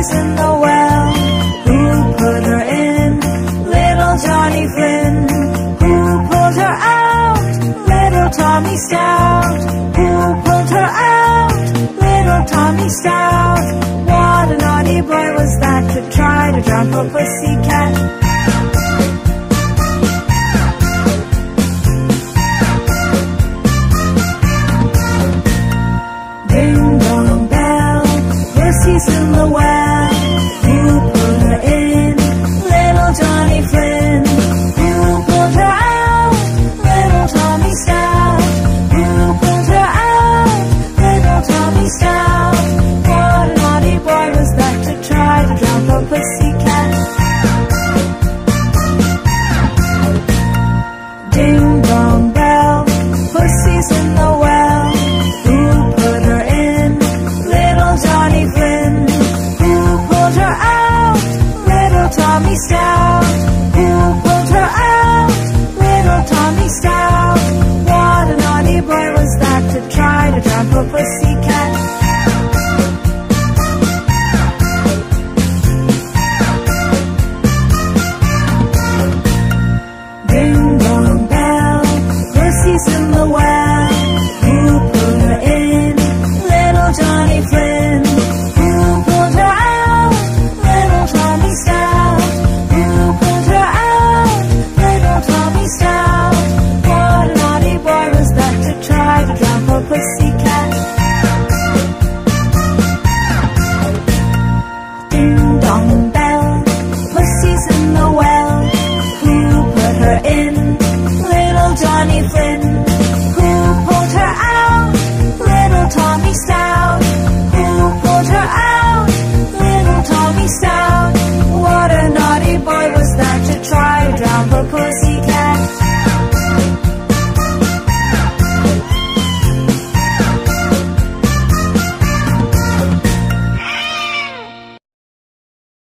pussy's in the well. Who put her in? Little Johnny Flynn. Who pulled her out? Little Tommy Stout. Who pulled her out? Little Tommy Stout. What a naughty boy was that to try to drown poor pussycat. Ding dong bell, pussy's in the well. Who put her in? Little Johnny Flynn. Who pulled her out? Little Tommy Stout. Who pulled her out? Little Tommy Stout. What a naughty boy was that to try to drown poor pussycat. Ding dong bell, pussy's in the well. Who put her in? Little Johnny Flynn. Who pulled her out? Little Tommy Stout. Who pulled her out? Little Tommy Stout. What a naughty boy was that to try to drown poor pussycat. Ding dong bell, pussy's in the well. Who put her in? Little Johnny Flynn. Who pulled her out? Little Tommy Stout. Who pulled her out? Little Tommy Stout. What a naughty boy was that to try to drown poor pussycat. Ding dong bell, pussy's in the well. Who put her in? Little Johnny Flynn. Who pulled her out? Little Tommy Stout. Who pulled her out? Little Tommy Stout. What a naughty boy was that to try to drown poor pussy.